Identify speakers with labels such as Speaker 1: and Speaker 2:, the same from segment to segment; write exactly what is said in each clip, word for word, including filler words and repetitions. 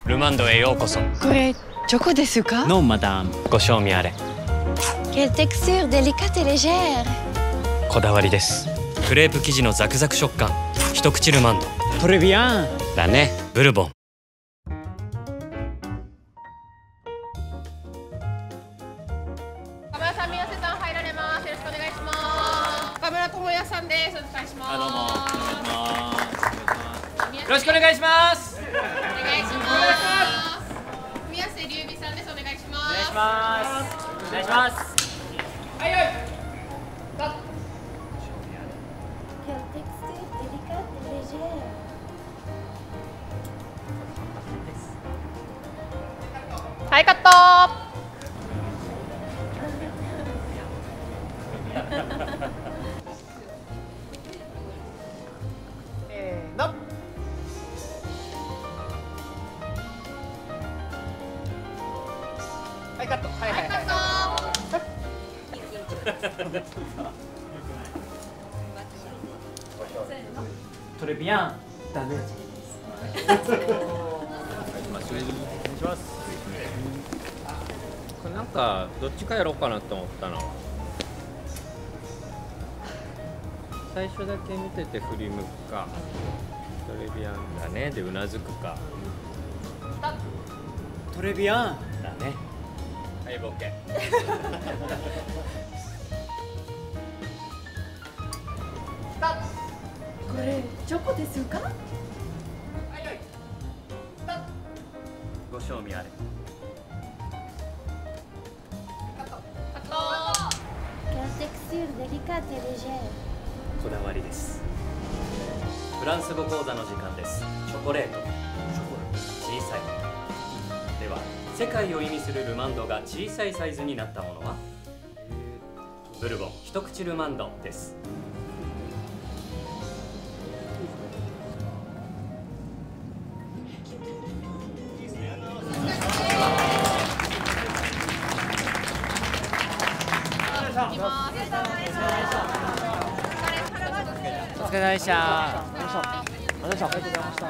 Speaker 1: ルマンドへようこそ。
Speaker 2: これチョコですか？
Speaker 1: ノンマダム、ご賞味あれ。
Speaker 2: Quelle texture délicate et légère。
Speaker 1: こだわりです。クレープ生地のザクザク食感、一口ルマンド。
Speaker 3: トレビアン
Speaker 1: だね、ブルボン。
Speaker 4: 岡村さん、宮瀬さん入られます。よろしくお願いします。岡村智也さんです。お願いします。
Speaker 3: あ、どうもお願いします。
Speaker 4: よ
Speaker 3: よろしくお願いします。
Speaker 4: お願いします。宮瀬隆美さんです。お願いします。
Speaker 3: お願いします。お願いします。
Speaker 4: はいはい。
Speaker 2: Quelle texture délicate et légère。
Speaker 4: はい、カット。
Speaker 3: せーの。はいカット。はいはいはい。トレビアンだね。お願いします。
Speaker 5: これなんかどっちかやろうかなと思ったの。最初だけ見てて振り向くか、トレビアンだねでうなずくか。
Speaker 3: トレビアン
Speaker 5: だね。はいボケ。
Speaker 2: これチョコですか？
Speaker 1: ご賞味あれ。
Speaker 2: Quelle texture délicate et légère。
Speaker 1: こだわりです。フランス語講座の時間です。チョコレート。小さい。では、世界を意味するルマンドが小さいサイズになったものは？ブルボン一口ルマンドです。
Speaker 3: お疲れ様でした。ありがとうございました。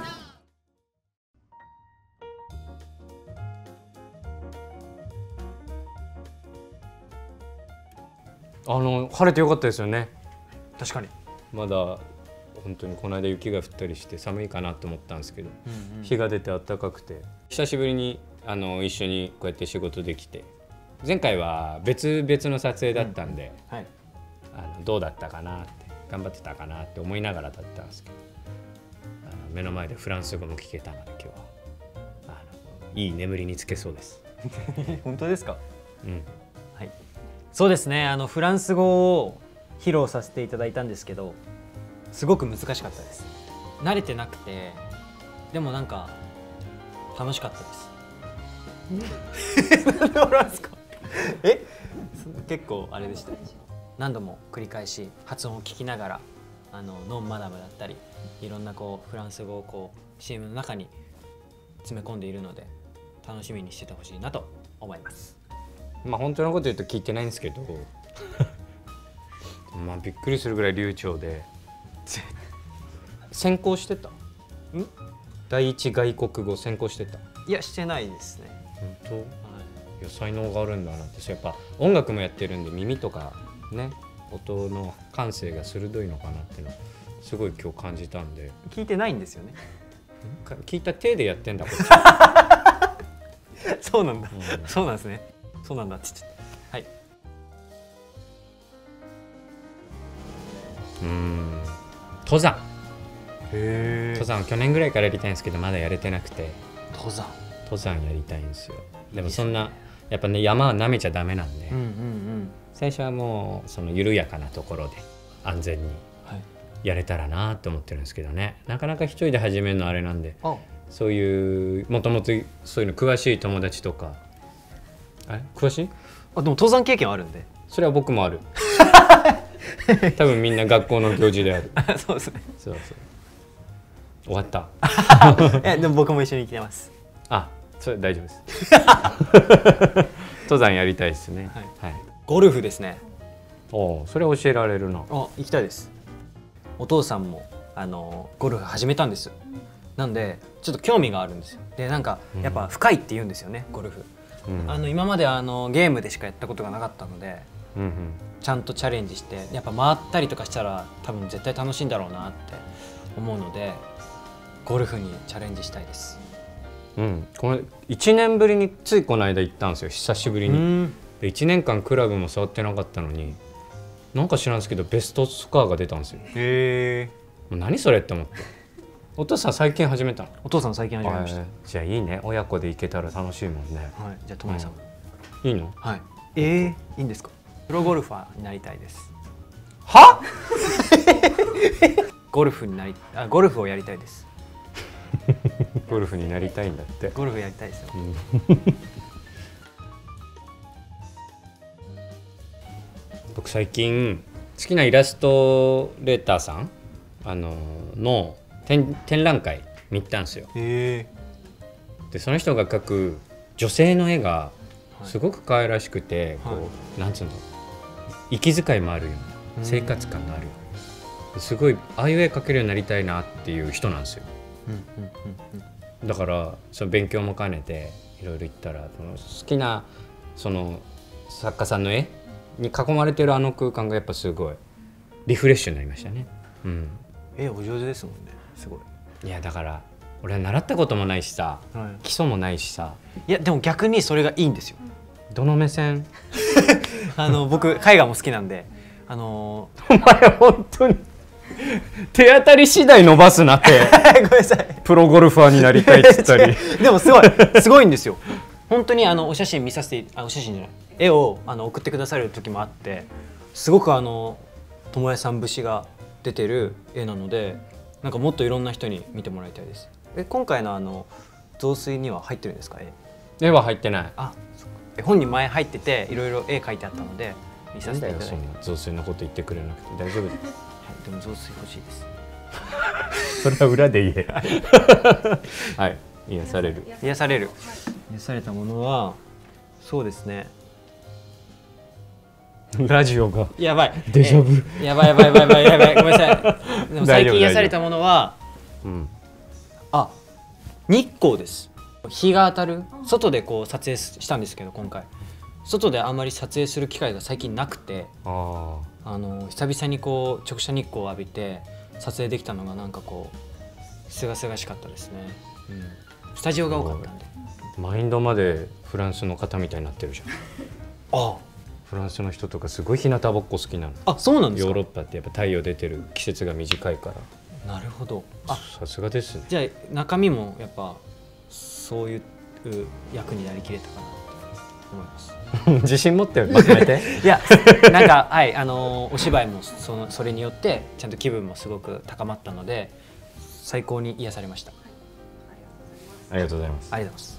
Speaker 6: あの晴れてよかったですよね。確かに。
Speaker 5: まだ本当にこの間雪が降ったりして寒いかなと思ったんですけど、
Speaker 6: うんうん、
Speaker 5: 日が出て暖かくて久しぶりにあの一緒にこうやって仕事できて、前回は別々の撮影だったんで、
Speaker 3: うん、はい、
Speaker 5: あのどうだったかなって頑張ってたかなって思いながらだったんですけど、あの目の前でフランス語も聞けたので今日はあのいい眠りにつけそうです。
Speaker 3: 本当ですか？
Speaker 5: うん、
Speaker 3: はい、そうですね。あのフランス語を披露させていただいたんですけど、すごく難しかったです。慣れてなくて、でもなんか楽しかったです。なんで笑うんですか？え、結構あれでした。何度も繰り返し発音を聞きながら、あのノンマダムだったりいろんなこうフランス語をこう シーエム の中に詰め込んでいるので、楽しみにしててほしいなと思います。
Speaker 5: まあ本当のこと言うと聞いてないんですけどまあびっくりするぐらい流暢で専攻してた？ん？第一外国語専攻してた？
Speaker 3: いや、してないですね。
Speaker 5: 本当？はい、いや才能があるんだなって。やっぱ音楽もやってるんで耳とかね、音の感性が鋭いのかなっていうのすごい今日感じたんで。
Speaker 3: 聞いてないんですよね。
Speaker 5: 聞いた手でやってんだこっち。
Speaker 3: そうなんだ、
Speaker 5: うん、
Speaker 3: そうなんですね。そうなんだって言って。はい。
Speaker 5: うーん、登山。
Speaker 3: へ
Speaker 5: 登山去年ぐらいからやりたいんですけどまだやれてなくて。
Speaker 3: 登山。
Speaker 5: 登山やりたいんですよ。でもそんなやっぱね山は舐めちゃダメなんで、
Speaker 3: うんうんうん、
Speaker 5: 最初はもうその緩やかなところで安全にやれたらなと思ってるんですけどね、なかなか一人で始めるのあれなんで、そういうもともとそういうの詳しい友達とか。あれ詳しい？
Speaker 3: あ、でも登山経験あるんで。
Speaker 5: それは僕もある。多分みんな学校の行事である。
Speaker 3: そうですね。
Speaker 5: そうそう。終わった。
Speaker 3: え、でも僕も一緒に来てます。
Speaker 5: あ、それ大丈夫です。登山やりたいですね。
Speaker 3: はい。はい、ゴルフですね。
Speaker 5: おお、それ教えられるな。
Speaker 3: あ、行きたいです。お父さんもあのゴルフ始めたんです。 なんでちょっと興味があるんですよ。でなんかやっぱ深いって言うんですよね、ゴルフ。うん、あの今まであのゲームでしかやったことがなかったので、うんうん、ちゃんとチャレンジしてやっぱ回ったりとかしたら多分絶対楽しいんだろうなって思うので、ゴルフにチャレンジしたいです。
Speaker 5: うん、これいちねんぶりについこの間行ったんですよ、久しぶりに。でいちねんかんクラブも触ってなかったのに、なんか知らんですけどベストスコアが出たんですよ。へえ。何それって思って。お父さん最近始めたの？
Speaker 3: お父さん最近始めました。
Speaker 5: じゃあいいね、親子で行けたら楽しいもんね。
Speaker 3: はい、じゃあともえさん、
Speaker 5: うん、いいの？
Speaker 3: はい。えー、いいんですか？プロゴルファーになりたいです。
Speaker 5: は？
Speaker 3: ゴルフになりあゴルフをやりたいです。
Speaker 5: ゴルフになりたいんだって。
Speaker 3: ゴルフやりたいですよ。うん
Speaker 5: 僕最近好きなイラストレーターさんあのの 展, 展覧会に行ったんですよ。へー。でその人が描く女性の絵がすごく可愛らしくて、はい、こうなんつうの息遣いもあるような生活感があるような、すごいああいう絵描けるようになりたいなっていう人なんですよ。だからその勉強も兼ねていろいろ言ったら、その好きなその作家さんの絵に囲まれてるあの空間がやっぱすごいリフレッシュになりましたね。うん、
Speaker 3: 絵お上手ですもんね。すごい。
Speaker 5: いやだから俺は習ったこともないしさ、はい、基礎もないしさ。
Speaker 3: いやでも逆にそれがいいんですよ。
Speaker 5: どの目線？
Speaker 3: あの僕絵画も好きなんで、あの
Speaker 5: ー、お前本当に手当たり次第伸ばすなって。
Speaker 3: ごめんなさい。
Speaker 5: プロゴルファーになりたいって言ったり。
Speaker 3: でもすごいすごいんですよ。本当にあのお写真見させてあお写真じゃない絵をあの送ってくださる時もあって、すごくあの友也さん節が出てる絵なので、なんかもっといろんな人に見てもらいたいです。え今回のあの雑炊には入ってるんですか？絵
Speaker 5: 絵は入ってない。
Speaker 3: あ本に前入ってていろいろ絵描いてあったので見させていただいて。
Speaker 5: そんな雑炊のこと言ってくれなくて大丈夫です。
Speaker 3: でも雑炊欲しいです。
Speaker 5: それは裏で言え。はい、癒される。
Speaker 3: 癒される。癒されたものはそうですね。
Speaker 5: ラジオが
Speaker 3: やばい。
Speaker 5: デジャブ。
Speaker 3: やばいやばいやばいやばいやばい。ごめんなさい。でも最近癒されたものは、うん、あ日光です。日が当たる外でこう撮影したんですけど、今回外であまり撮影する機会が最近なくて、ああの久々にこう直射日光を浴びて撮影できたのがなんかこうすがすがしかったですね。うん、スタジオが多かったんで。
Speaker 5: マインドまでフランスの方みたいになってるじゃん。ああフランスの人とかすごい日向ぼっこ好きなの。
Speaker 3: あそうなんですか。
Speaker 5: ヨーロッパってやっぱ太陽出てる季節が短いから。
Speaker 3: なるほど。
Speaker 5: あさすがですね。
Speaker 3: じゃあ中身もやっぱそういう役になりきれたかなと思います。
Speaker 5: 自信持ってまとめて。
Speaker 3: いやなんかはいあのー、お芝居もそのそれによってちゃんと気分もすごく高まったので最高に癒されました。
Speaker 5: ありがとうございます。
Speaker 3: ありがとうございます。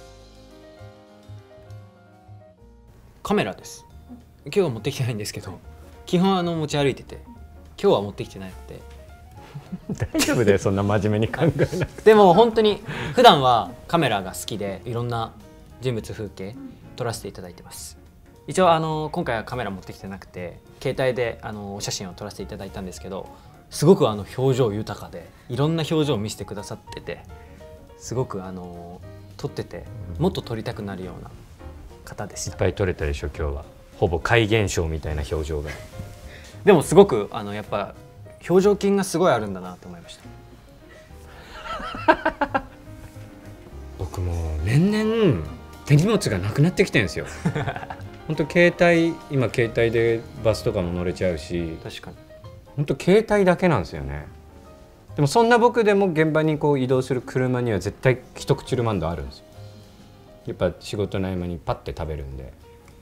Speaker 3: カメラです。今日は持ってきてないんですけど、基本あの持ち歩いてて今日は持ってきてないので。
Speaker 5: 大丈夫だよそんな真面目に考えなくて。
Speaker 3: でも本当に普段はカメラが好きでいろんな人物風景撮らせていただいてます。一応あの今回はカメラ持ってきてなくて携帯であのお写真を撮らせていただいたんですけど、すごくあの表情豊かでいろんな表情を見せてくださってて、すごくあの撮っててもっと撮りたくなるような方でした。
Speaker 5: いっぱい撮れたでしょ今日は。ほぼ怪現象みたいな表情が。
Speaker 3: でもすごくあのやっぱ表情筋がすごいあるんだなと思いました。
Speaker 5: 僕も年々手荷物がなくなってきてるんですよ。本当携帯今携帯でバスとかも乗れちゃうし、
Speaker 3: 確かに
Speaker 5: 本当携帯だけなんですよね。でもそんな僕でも現場にこう移動する車には絶対一口ルマンドあるんですよ。やっぱ仕事の合間にパッて食べるんで。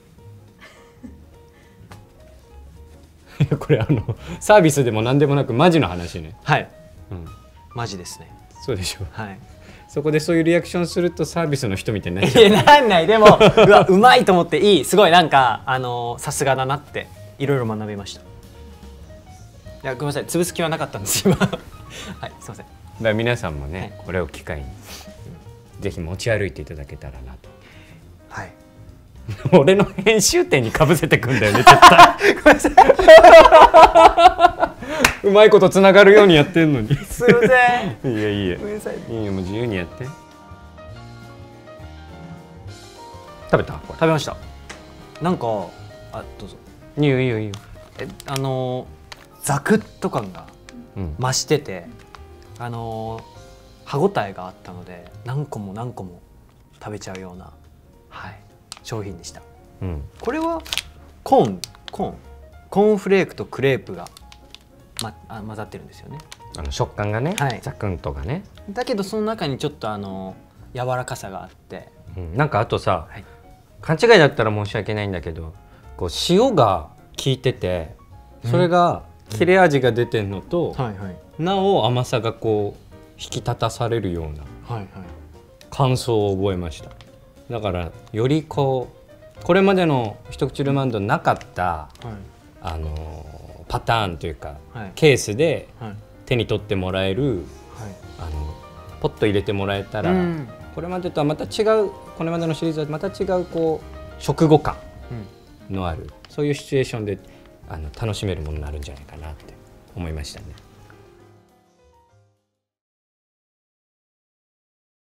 Speaker 5: これあのサービスでも何でもなくマジの話ね。
Speaker 3: はい、うん、マジですね。
Speaker 5: そうでしょ。
Speaker 3: はい。
Speaker 5: そこでそういうリアクションするとサービスの人みたいになっちゃう。
Speaker 3: いやなんない。でもうわうまいと思っていい、すごいなんかあのさすがだなっていろいろ学びました。いやごめんなさい潰す気はなかったんです今。はいすいません。だ
Speaker 5: から皆さんもね、はい、これを機会にぜひ持ち歩いていただけたらなと。
Speaker 3: はい。
Speaker 5: 俺の編集点にかぶせてくんだよね絶対ごめんなさいうまいことつながるようにやってんのに
Speaker 3: すいません
Speaker 5: いやいや
Speaker 3: ごめんなさい。
Speaker 5: いいよもう自由にやって食べたこれ
Speaker 3: 食べました。なんかあどうぞ。
Speaker 5: いいよいいよいいよ
Speaker 3: えあのー、ザクッと感が
Speaker 5: うん
Speaker 3: 増してて、あのー、歯ごたえがあったので何個も何個も食べちゃうような、はい、商品でした。
Speaker 5: うん
Speaker 3: これはコーンコーンコーンフレークとクレープが、ま、あ混ざってるんですよね。
Speaker 5: あの食感がね、
Speaker 3: はい
Speaker 5: ザクンとがね、
Speaker 3: だけどその中にちょっとあの柔らかさがあって、
Speaker 5: うん、なんかあとさ、
Speaker 3: はい、
Speaker 5: 勘違いだったら申し訳ないんだけどこう塩が効いててそれが切れ味が出てんのと、
Speaker 3: はいはい
Speaker 5: なお甘さがこう引き立たされるような
Speaker 3: はいはい
Speaker 5: 感想を覚えました。だからよりこうこれまでの一口ルマンドなかった
Speaker 3: はい
Speaker 5: あのパターンというか、
Speaker 3: はい
Speaker 5: ケースで
Speaker 3: はい
Speaker 5: 手に取ってもらえる
Speaker 3: はい
Speaker 5: あのポッと入れてもらえたら、
Speaker 3: うん
Speaker 5: これまでとはまた違うこれまでのシリーズはまた違うこう食後感のあるそういうシチュエーションであの楽しめるものになるんじゃないかなって思いましたね。